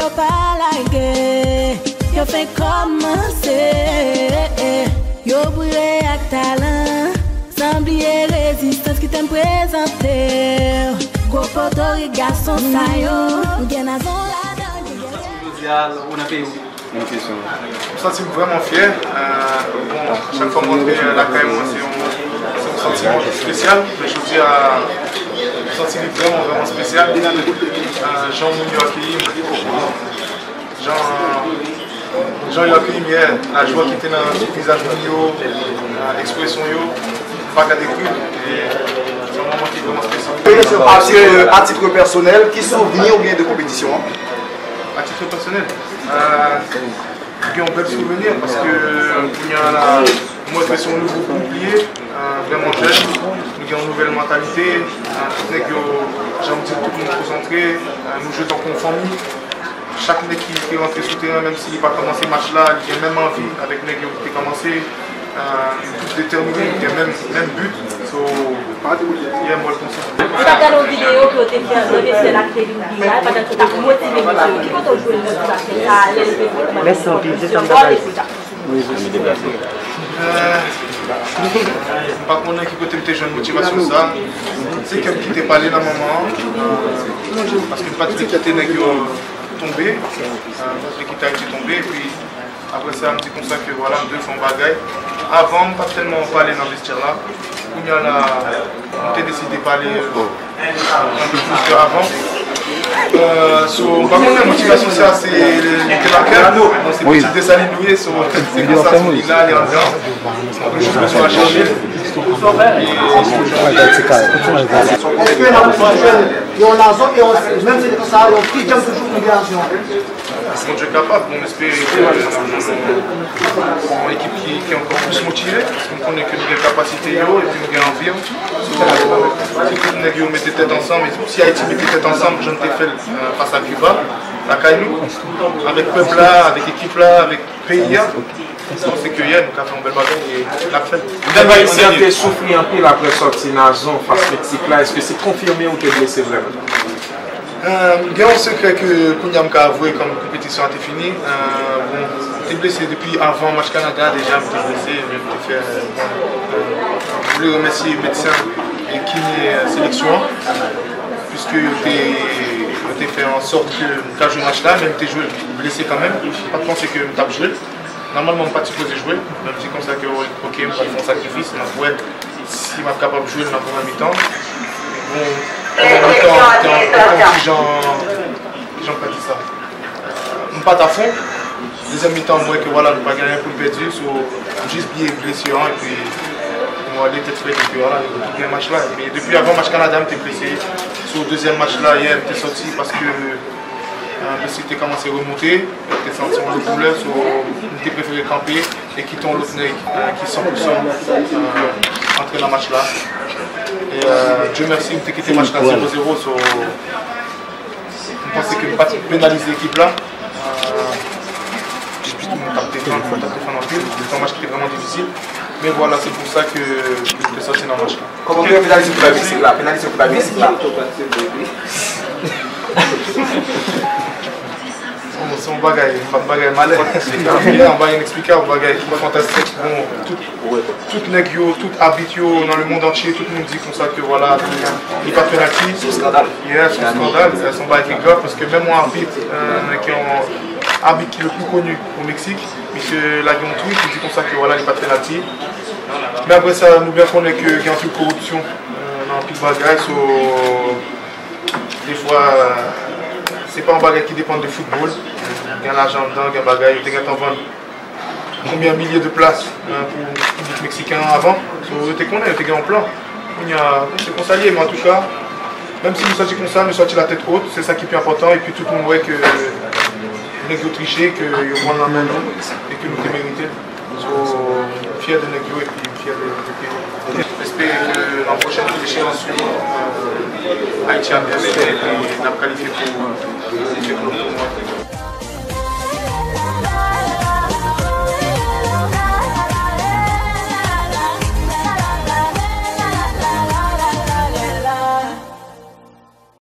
yo pas like, yo fait commencer. Yo brûlé avec talent, sans oublier résistance qui t'aime présenter. Go poto et garçon ça yo, ou bien à zon là dans. On a payé Une question. Je me sens vraiment fier. Bon, chaque fois que je rentre la caille, c'est un sentiment spécial. Mais je dis un sentiment vraiment spécial. Jean Mouni Jean-Joachim hier, la joie qui était dans le visage de l'expression, pas qu'à décrire. C'est un moment qui est vraiment spécial. À titre personnel, qui souvenir ou bien de compétition? À titre personnel, j'ai un bel souvenir parce que moi je suis un nouveau oublié, vraiment jeune, nous avons une nouvelle mentalité, j'ai envie de tout le monde concentré, nous jouons en famille. Chaque mec qui est rentré sur le terrain, même s'il n'a pas commencé le match là, il a même envie avec les qui ont commencé, tout déterminé, il a même but. Il y a moi le conseil. Tu as regardé une vidéo que tu as fait, c'est la clé du virage, pendant que tu as motivé le monsieur. Qui peut jouer le monsieur à l'aise de Merci, c'est par contre, qui peut être jeune motivation ça, c'est qu'elle qui t'est parlé dans le moment, parce que pas tout qui était tombé, l'équipe a été tombée, et puis après ça, un petit constat que voilà, deux font bagaille. Avant, pas tellement parler dans le vestiaire là, où il y a on a décidé de parler un peu plus qu'avant. Par contre, la motivation, c'est les petits désalinoués, c'est comme ça, c'est là, les ambiances. Je me suis chargé. Mon Dieu est capable, on espère une équipe qui est encore plus motivée, parce qu'on connaît que nous avons capacité et puis nous avons envie. Si nous mettons tête ensemble, si Haïti mettait tête ensemble, je ne t'ai fait face à Cuba, à Kailou, avec peuple là, avec équipe là, avec pays. C'est que hier, nous avons fait un bel bagage et la fête. Vous avez essayé de souffrir un peu après sortir dans la zone face à Mexique là. Est-ce que c'est confirmé ou tu es blessé vraiment? Il y a un secret que Kounyam a avoué comme la compétition a été finie. Bon, j'étais blessé depuis avant le match Canada, déjà j'étais blessé. Je voulais remercier les médecins et kiné sélection, puisque j'ai fait en sorte que quand je joue le match là, même si j'étais blessé quand même, pas de penser que je tape jouer. Normalement, je ne suis pas supposé jouer, même si comme ça que ok, je vais faire un sacrifice, mais ouais, si je suis capable de jouer dans la première mi-temps. Bon, Jean pas dit ça. On pas à fond. Deuxième mi-temps, moi que voilà, nous pas gagner pour le perdu, juste bien blessé et puis on va aller peut-être et puis voilà, le match là. Mais depuis avant le match Canada, j'étais blessé. Sur le deuxième match là, hier, j'étais sorti parce que le site a commencé à remonter, j'étais senti un peu douleur, j'étais préféré camper et quitter l'autre nez qui 100% entrer dans le match là. Et Dieu merci, on a quitté le match là 0-0. Je pensais que nous pas pénaliser l'équipe là. Puis tout le monde a défendu en pile. C'est un match qui était vraiment difficile. Mais voilà, c'est pour ça que je suis sorti dans le match là. Comment tu as pénalisé pour la musique là? Pénalisé pour la musique là? C'est un bagage malin. On va expliquer un bagage qui est fantastique. Bon, tout négio, tout habit dans le monde entier, tout le monde dit comme ça que voilà, il n'y a pas de penalty. C'est un scandale. C'est un scandale, c'est un bagage grave parce que même moi, arbitre, qui est l'arbitre qui est le plus connu au Mexique, M. Laguiontouy, qui dit comme ça que voilà, il n'y a pas de penalty. Mais après ça, nous bien connaissons qu'il y a un peu de corruption dans le bagage. Des fois, c'est pas un bagage qui dépend du football. Il y a l'argent dedans, il y a un bagage, il y a combien de milliers de places pour le public mexicain avant. Tu connais, tu es en plan. C'est conseillé, mais en tout cas, même si nous sortons comme ça, nous sortons la tête haute, c'est ça qui est plus important. Et puis tout le monde voit que nous avons triché, que nous avons la main et que nous avons mérité. Fier de Negio et puis fier de pays. J'espère que l'an prochain, les échéances, Haïti a bien aidé et nous avons qualifié pour